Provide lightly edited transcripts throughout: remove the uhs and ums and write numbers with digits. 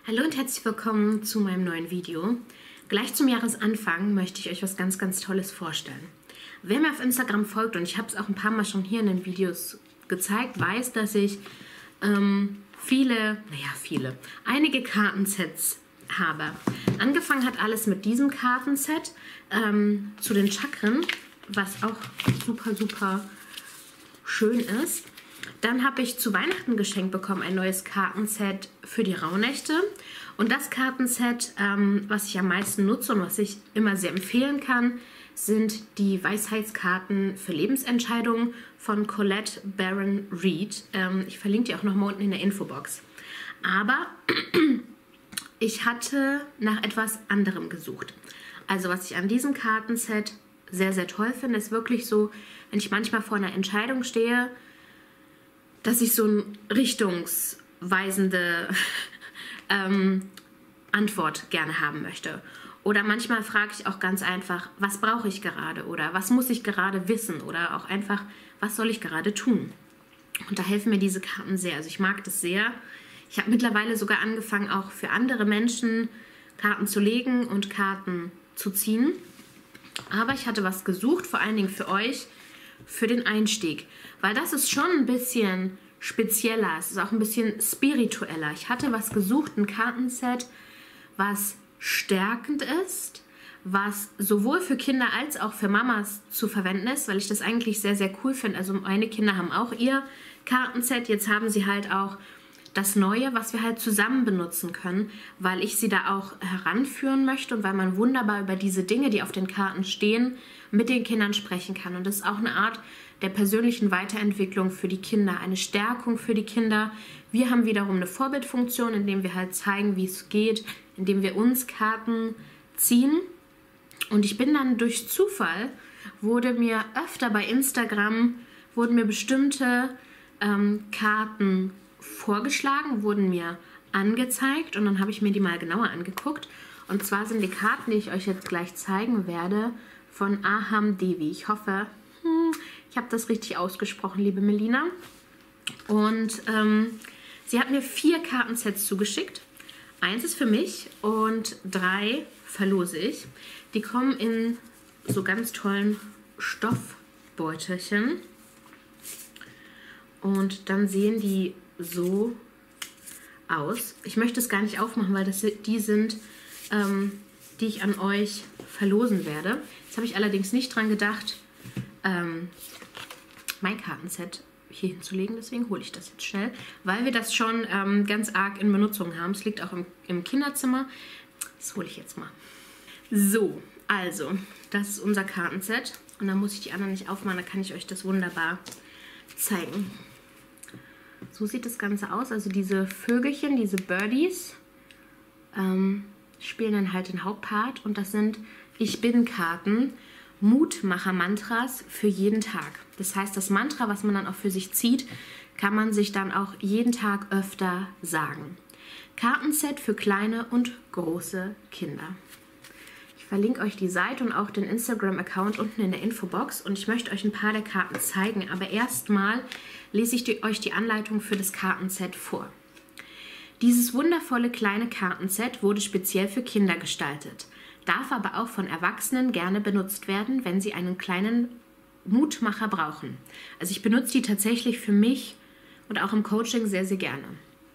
Hallo und herzlich willkommen zu meinem neuen Video. Gleich zum Jahresanfang möchte ich euch was ganz, ganz Tolles vorstellen. Wer mir auf Instagram folgt, und ich habe es auch ein paar Mal schon hier in den Videos gezeigt, weiß, dass ich einige Kartensets habe. Angefangen hat alles mit diesem Kartenset zu den Chakren, was auch super, super schön ist. Dann habe ich zu Weihnachten geschenkt bekommen ein neues Kartenset für die Rauhnächte. Und das Kartenset, was ich am meisten nutze und was ich immer sehr empfehlen kann, sind die Weisheitskarten für Lebensentscheidungen von Colette Baron Reid. Ich verlinke die auch nochmal unten in der Infobox. Aber ich hatte nach etwas anderem gesucht. Also was ich an diesem Kartenset sehr, sehr toll finde, ist wirklich so, wenn ich manchmal vor einer Entscheidung stehe, dass ich so eine richtungsweisende Antwort gerne haben möchte. Oder manchmal frage ich auch ganz einfach, was brauche ich gerade oder was muss ich gerade wissen oder auch einfach, was soll ich gerade tun? Und da helfen mir diese Karten sehr. Also ich mag das sehr. Ich habe mittlerweile sogar angefangen, auch für andere Menschen Karten zu legen und Karten zu ziehen. Aber ich hatte was gesucht, vor allen Dingen für euch, für den Einstieg. Weil das ist schon ein bisschen spezieller, es ist auch ein bisschen spiritueller. Ich hatte was gesucht, ein Kartenset, was stärkend ist, was sowohl für Kinder als auch für Mamas zu verwenden ist, weil ich das eigentlich sehr, sehr cool finde. Also meine Kinder haben auch ihr Kartenset, jetzt haben sie halt auch das Neue, was wir halt zusammen benutzen können, weil ich sie da auch heranführen möchte und weil man wunderbar über diese Dinge, die auf den Karten stehen, mit den Kindern sprechen kann. Und das ist auch eine Art der persönlichen Weiterentwicklung für die Kinder, eine Stärkung für die Kinder. Wir haben wiederum eine Vorbildfunktion, indem wir halt zeigen, wie es geht, indem wir uns Karten ziehen. Und ich bin dann durch Zufall, wurde mir öfter bei Instagram, wurden mir bestimmte Karten vorgeschlagen, wurden mir angezeigt und dann habe ich mir die mal genauer angeguckt. Und zwar sind die Karten, die ich euch jetzt gleich zeigen werde, von Aham Devi. Ich hoffe, ich habe das richtig ausgesprochen, liebe Melina. Und sie hat mir 4 Kartensets zugeschickt. 1 ist für mich und 3 verlose ich. Die kommen in so ganz tollen Stoffbeutelchen. Und dann sehen die so aus. Ich möchte es gar nicht aufmachen, weil das die sind, die ich an euch verlosen werde. Jetzt habe ich allerdings nicht dran gedacht, mein Kartenset hier hinzulegen. Deswegen hole ich das jetzt schnell, weil wir das schon ganz arg in Benutzung haben. Es liegt auch im Kinderzimmer. Das hole ich jetzt mal. So, also, das ist unser Kartenset. Und dann muss ich die anderen nicht aufmachen, dann kann ich euch das wunderbar zeigen. So sieht das Ganze aus. Also diese Vögelchen, diese Birdies, spielen dann halt den Hauptpart. Und das sind Ich-Bin-Karten, Mutmacher-Mantras für jeden Tag. Das heißt, das Mantra, was man dann auch für sich zieht, kann man sich dann auch jeden Tag öfter sagen. Kartenset für kleine und große Kinder. Ich verlinke euch die Seite und auch den Instagram-Account unten in der Infobox. Und ich möchte euch ein paar der Karten zeigen. Aber erstmal lese ich euch die Anleitung für das Kartenset vor. Dieses wundervolle kleine Kartenset wurde speziell für Kinder gestaltet, darf aber auch von Erwachsenen gerne benutzt werden, wenn sie einen kleinen Mutmacher brauchen. Also ich benutze die tatsächlich für mich und auch im Coaching sehr, sehr gerne.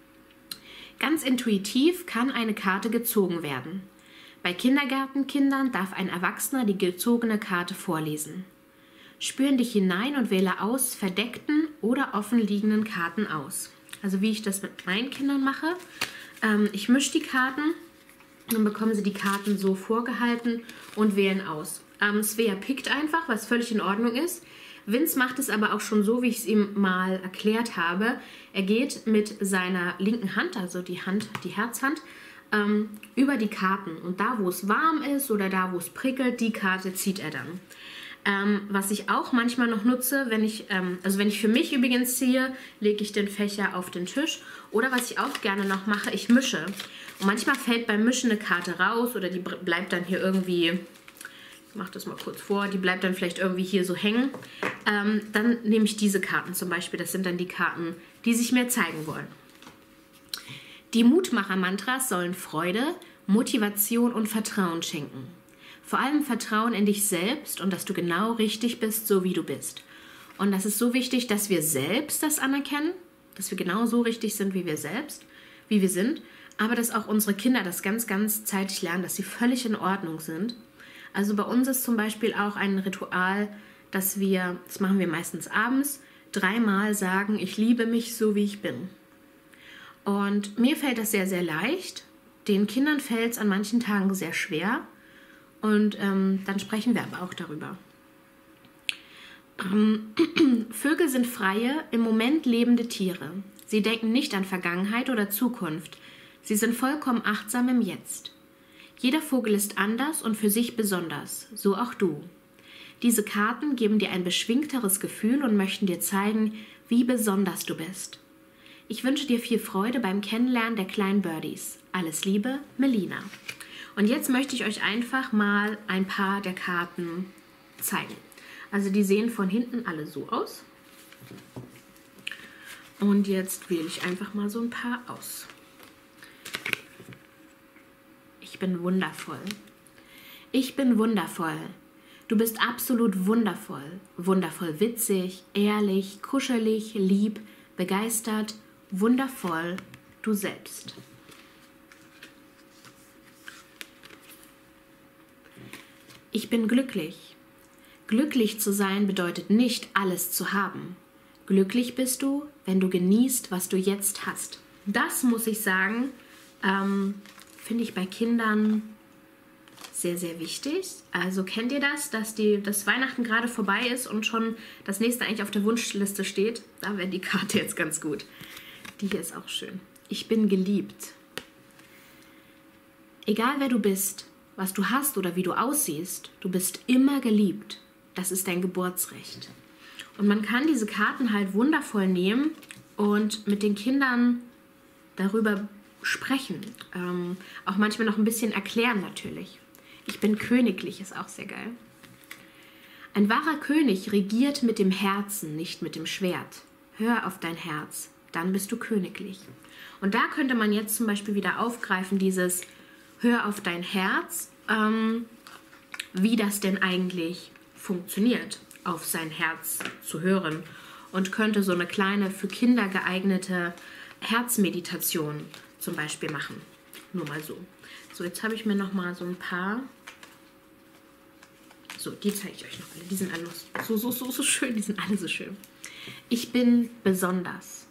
Ganz intuitiv kann eine Karte gezogen werden. Bei Kindergartenkindern darf ein Erwachsener die gezogene Karte vorlesen. Spür in dich hinein und wähle aus verdeckten oder offen liegenden Karten aus. Also wie ich das mit meinen Kindern mache. Ich mische die Karten, dann bekommen sie die Karten so vorgehalten und wählen aus. Svea pickt einfach, was völlig in Ordnung ist. Vince macht es aber auch schon so, wie ich es ihm mal erklärt habe. Er geht mit seiner linken Hand, also die Herzhand, über die Karten. Und da, wo es warm ist oder da, wo es prickelt, die Karte zieht er dann. Was ich auch manchmal noch nutze, wenn ich für mich übrigens ziehe, lege ich den Fächer auf den Tisch. Oder was ich auch gerne noch mache, ich mische. Und manchmal fällt beim Mischen eine Karte raus oder die bleibt dann hier irgendwie, ich mache das mal kurz vor, die bleibt dann vielleicht irgendwie hier so hängen. Dann nehme ich diese Karten zum Beispiel, das sind dann die Karten, die sich mir zeigen wollen. Die Mutmacher-Mantras sollen Freude, Motivation und Vertrauen schenken. Vor allem Vertrauen in dich selbst und dass du genau richtig bist, so wie du bist. Und das ist so wichtig, dass wir selbst das anerkennen, dass wir genau so richtig sind, wie wir selbst, wie wir sind, aber dass auch unsere Kinder das ganz, ganz zeitig lernen, dass sie völlig in Ordnung sind. Also bei uns ist zum Beispiel auch ein Ritual, dass wir, das machen wir meistens abends, 3-mal sagen, ich liebe mich so, wie ich bin. Und mir fällt das sehr, sehr leicht. Den Kindern fällt es an manchen Tagen sehr schwer. Und dann sprechen wir aber auch darüber. Vögel sind freie, im Moment lebende Tiere. Sie denken nicht an Vergangenheit oder Zukunft. Sie sind vollkommen achtsam im Jetzt. Jeder Vogel ist anders und für sich besonders, so auch du. Diese Karten geben dir ein beschwingteres Gefühl und möchten dir zeigen, wie besonders du bist. Ich wünsche dir viel Freude beim Kennenlernen der kleinen Birdies. Alles Liebe, Melina. Und jetzt möchte ich euch einfach mal ein paar der Karten zeigen. Also die sehen von hinten alle so aus. Und jetzt wähle ich einfach mal so ein paar aus. Ich bin wundervoll. Ich bin wundervoll. Du bist absolut wundervoll. Wundervoll witzig, ehrlich, kuschelig, lieb, begeistert, wundervoll, du selbst. Ich bin glücklich. Glücklich zu sein bedeutet nicht, alles zu haben. Glücklich bist du, wenn du genießt, was du jetzt hast. Das muss ich sagen, finde ich bei Kindern sehr, sehr wichtig. Also kennt ihr das, dass das Weihnachten gerade vorbei ist und schon das nächste eigentlich auf der Wunschliste steht? Da wäre die Karte jetzt ganz gut. Die hier ist auch schön. Ich bin geliebt. Egal wer du bist, was du hast oder wie du aussiehst, du bist immer geliebt. Das ist dein Geburtsrecht. Und man kann diese Karten halt wundervoll nehmen und mit den Kindern darüber sprechen. Auch manchmal noch ein bisschen erklären natürlich. Ich bin königlich, ist auch sehr geil. Ein wahrer König regiert mit dem Herzen, nicht mit dem Schwert. Hör auf dein Herz, dann bist du königlich. Und da könnte man jetzt zum Beispiel wieder aufgreifen, dieses Hör auf dein Herz, wie das denn eigentlich funktioniert, auf sein Herz zu hören. Und könnte so eine kleine, für Kinder geeignete Herzmeditation zum Beispiel machen. Nur mal so. So, jetzt habe ich mir noch mal so ein paar. So, die zeige ich euch noch alle. Die sind alle so schön. Die sind alle so schön. Ich bin besonders.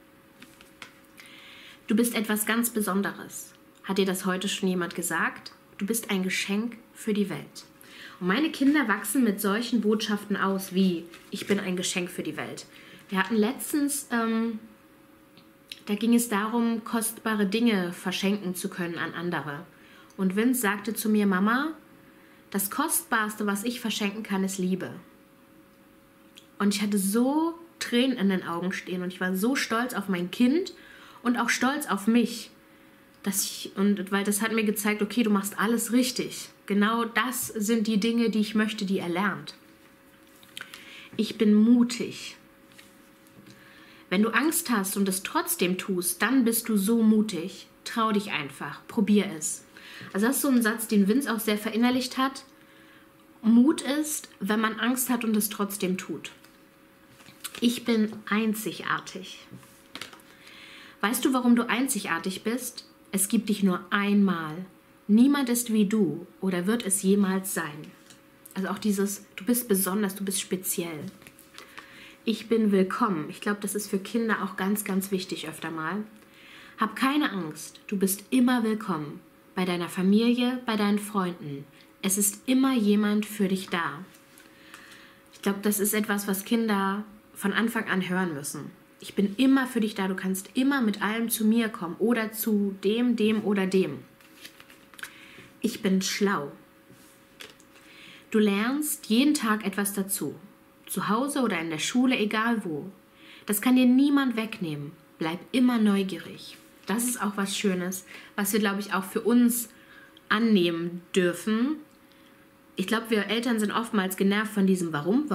Du bist etwas ganz Besonderes. Hat dir das heute schon jemand gesagt? Du bist ein Geschenk für die Welt. Und meine Kinder wachsen mit solchen Botschaften aus wie, ich bin ein Geschenk für die Welt. Wir hatten letztens, da ging es darum, kostbare Dinge verschenken zu können an andere. Und Vince sagte zu mir, Mama, das Kostbarste, was ich verschenken kann, ist Liebe. Und ich hatte so Tränen in den Augen stehen und ich war so stolz auf mein Kind und auch stolz auf mich. Weil das hat mir gezeigt, okay, du machst alles richtig. Genau das sind die Dinge, die ich möchte, die er lernt. Ich bin mutig. Wenn du Angst hast und es trotzdem tust, dann bist du so mutig. Trau dich einfach, probier es. Also das ist so ein Satz, den Vince auch sehr verinnerlicht hat. Mut ist, wenn man Angst hat und es trotzdem tut. Ich bin einzigartig. Weißt du, warum du einzigartig bist? Es gibt dich nur einmal. Niemand ist wie du oder wird es jemals sein. Also auch dieses, du bist besonders, du bist speziell. Ich bin willkommen. Ich glaube, das ist für Kinder auch ganz, ganz wichtig öfter mal. Hab keine Angst, du bist immer willkommen. Bei deiner Familie, bei deinen Freunden. Es ist immer jemand für dich da. Ich glaube, das ist etwas, was Kinder von Anfang an hören müssen. Ich bin immer für dich da, du kannst immer mit allem zu mir kommen oder zu dem oder dem. Ich bin schlau. Du lernst jeden Tag etwas dazu. Zu Hause oder in der Schule, egal wo. Das kann dir niemand wegnehmen. Bleib immer neugierig. Das ist auch was Schönes, was wir, glaube ich, auch für uns annehmen dürfen. ich glaube, wir Eltern sind oftmals genervt von diesem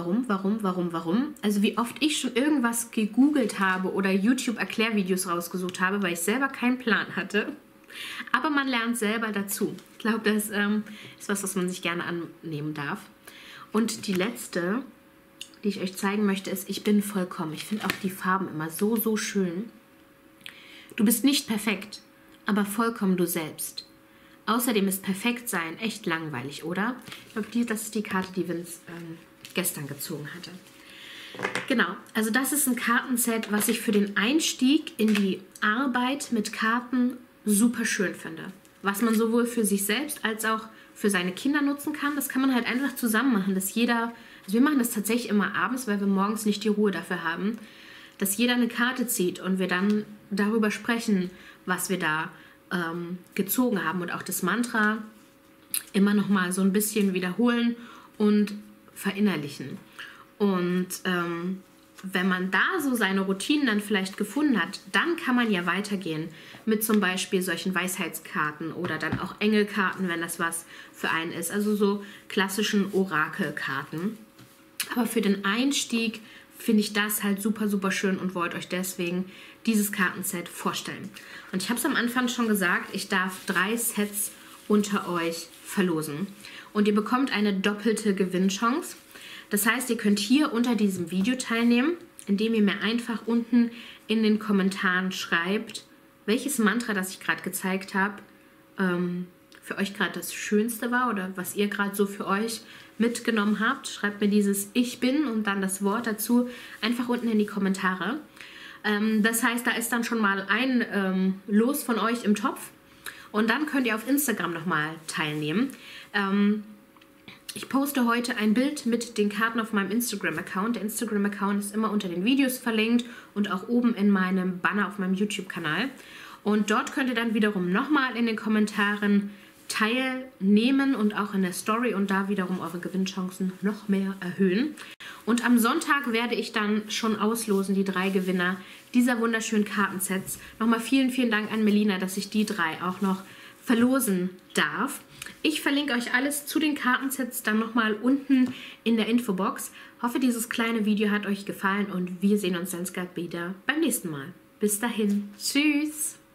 Warum. Also wie oft ich schon irgendwas gegoogelt habe oder YouTube-Erklärvideos rausgesucht habe, weil ich selber keinen Plan hatte. Aber man lernt selber dazu. Ich glaube, das ist was man sich gerne annehmen darf. Und die letzte, die ich euch zeigen möchte, ist, ich bin vollkommen. Ich finde auch die Farben immer so, so schön. Du bist nicht perfekt, aber vollkommen du selbst. Außerdem ist Perfektsein echt langweilig, oder? Ich glaube, das ist die Karte, die Vince gestern gezogen hatte. Genau, also das ist ein Kartenset, was ich für den Einstieg in die Arbeit mit Karten super schön finde. Was man sowohl für sich selbst als auch für seine Kinder nutzen kann. Das kann man halt einfach zusammen machen, dass jeder, also wir machen das tatsächlich immer abends, weil wir morgens nicht die Ruhe dafür haben, dass jeder eine Karte zieht und wir dann darüber sprechen, was wir da gezogen haben und auch das Mantra immer noch mal so ein bisschen wiederholen und verinnerlichen. Und wenn man da so seine Routinen dann vielleicht gefunden hat, dann kann man ja weitergehen mit zum Beispiel solchen Weisheitskarten oder dann auch Engelkarten, wenn das was für einen ist. Also so klassischen Orakelkarten. Aber für den Einstieg finde ich das halt super, super schön und wollte euch deswegen dieses Kartenset vorstellen. Und ich habe es am Anfang schon gesagt, ich darf 3 Sets unter euch verlosen. Und ihr bekommt eine doppelte Gewinnchance. Das heißt, ihr könnt hier unter diesem Video teilnehmen, indem ihr mir einfach unten in den Kommentaren schreibt, welches Mantra, das ich gerade gezeigt habe, für euch gerade das Schönste war oder was ihr gerade so für euch mitgenommen habt. Schreibt mir dieses Ich bin und dann das Wort dazu einfach unten in die Kommentare. Das heißt, da ist dann schon mal ein Los von euch im Topf und dann könnt ihr auf Instagram nochmal teilnehmen. Ich poste heute ein Bild mit den Karten auf meinem Instagram-Account. Der Instagram-Account ist immer unter den Videos verlinkt und auch oben in meinem Banner auf meinem YouTube-Kanal. Und dort könnt ihr dann wiederum nochmal in den Kommentaren teilnehmen und auch in der Story und da wiederum eure Gewinnchancen noch mehr erhöhen. Und am Sonntag werde ich dann schon auslosen, die 3 Gewinner dieser wunderschönen Kartensets. Nochmal vielen, vielen Dank an Melina, dass ich die 3 auch noch verlosen darf. Ich verlinke euch alles zu den Kartensets dann nochmal unten in der Infobox. Hoffe, dieses kleine Video hat euch gefallen und wir sehen uns dann wieder beim nächsten Mal. Bis dahin. Tschüss!